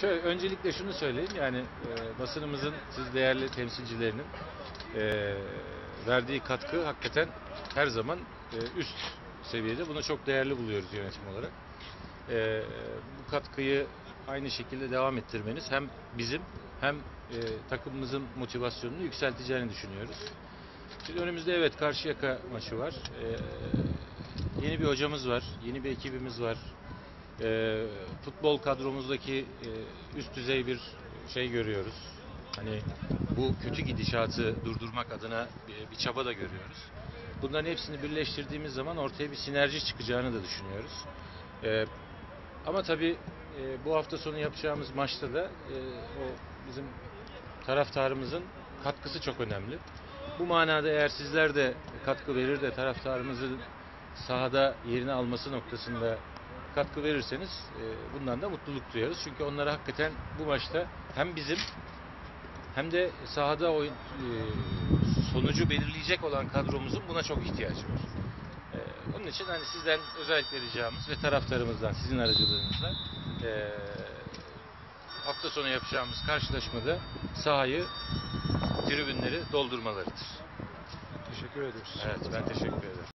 Şöyle öncelikle şunu söyleyeyim, yani basınımızın, siz değerli temsilcilerinin verdiği katkı hakikaten her zaman üst seviyede. Bunu çok değerli buluyoruz yönetim olarak. Bu katkıyı aynı şekilde devam ettirmeniz hem bizim hem takımımızın motivasyonunu yükselteceğini düşünüyoruz. Şimdi önümüzde evet Karşıyaka maçı var. Yeni bir hocamız var, yeni bir ekibimiz var. Futbol kadromuzdaki üst düzey bir şey görüyoruz. Hani bu kötü gidişatı durdurmak adına bir çaba da görüyoruz. Bunların hepsini birleştirdiğimiz zaman ortaya bir sinerji çıkacağını da düşünüyoruz. Ama tabii bu hafta sonu yapacağımız maçta da o bizim taraftarımızın katkısı çok önemli. Bu manada eğer sizler de katkı verir de taraftarımızın sahada yerini alması noktasında katkı verirseniz bundan da mutluluk duyarız. Çünkü onlara hakikaten bu maçta hem bizim hem de sahada oyun sonucu belirleyecek olan kadromuzun buna çok ihtiyacı var. Onun için hani sizden özellikle ricamız ve taraftarımızdan, sizin aracılığınızla hafta sonu yapacağımız karşılaşmada sahayı, tribünleri doldurmalarıdır. Teşekkür ediyoruz. Evet, ben teşekkür ederim.